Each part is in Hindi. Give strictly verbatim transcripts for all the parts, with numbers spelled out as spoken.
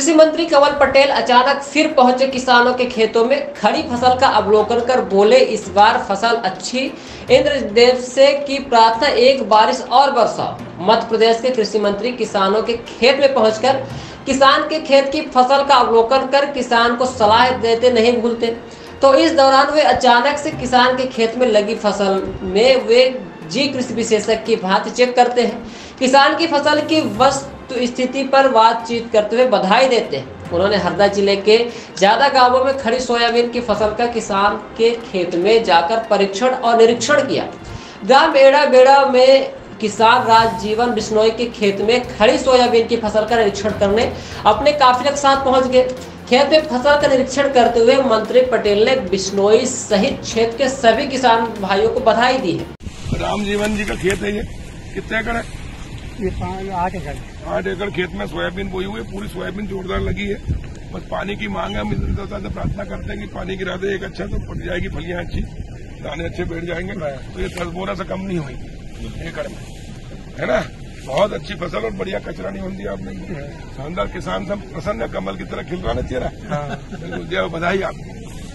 कृषि मंत्री कंवर पटेल अचानक फिर पहुंचे किसानों के खेतों में। खड़ी फसल का अवलोकन कर बोले, इस बार फसल अच्छी, इंद्रदेव से की प्रार्थना एक बारिश और बरसाओ। मध्य प्रदेश के कृषि मंत्री किसानों के खेत में पहुंचकर किसान के खेत की फसल का अवलोकन कर किसान को सलाह देते नहीं भूलते। तो इस दौरान वे अचानक से किसान के खेत में लगी फसल में वे जी कृषि विशेषज्ञ की भांति चेक करते हैं। किसान की फसल की वस्तु स्थिति पर बातचीत करते हुए बधाई देते हैं। उन्होंने हरदा जिले के ज्यादा गांवों में खड़ी सोयाबीन की फसल का किसान के खेत में जाकर परीक्षण और निरीक्षण किया। ग्राम एड़ा बेड़ा में किसान राजजीवन बिश्नोई के खेत में खड़ी सोयाबीन की फसल का निरीक्षण करने अपने काफिले के साथ पहुंच गए। खेत में फसल का निरीक्षण करते हुए मंत्री पटेल ने बिश्नोई सहित क्षेत्र के सभी किसान भाइयों को बधाई दी है। रामजीवन जी का खेत है ये, कितने एकड़ है? ये आठ एकड़ आठ एकड़ खेत में सोयाबीन बोई हुई है। पूरी सोयाबीन जोरदार लगी है। बस पानी की मांग है। हम इंद्रदेवता से प्रार्थना करते हैं कि पानी गिरा दे एक अच्छा, तो पड़ जाएगी फलियां अच्छी, दाने अच्छे बैठ जाएंगे, तो ये दस बोरा से कम नहीं होगी एकड़ में, है ना। बहुत अच्छी फसल और बढ़िया कचरा नहीं होती आपने। शानदार, किसान सब प्रसन्न है, कमल की तरह खिल रहा है चेहरा। बिल्कुल, जय बधाई आपको।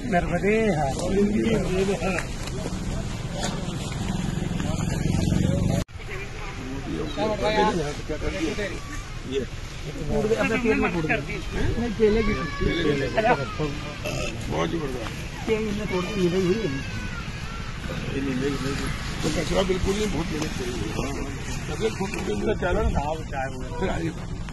ये अपने पेड़ में तोड़ नहीं केले की बहुत जबरदस्त तोड़ के मिलाई हुई तो कचरा बिल्कुल नहीं, बहुत मेहनत चाहिए। कचरा फुट क्या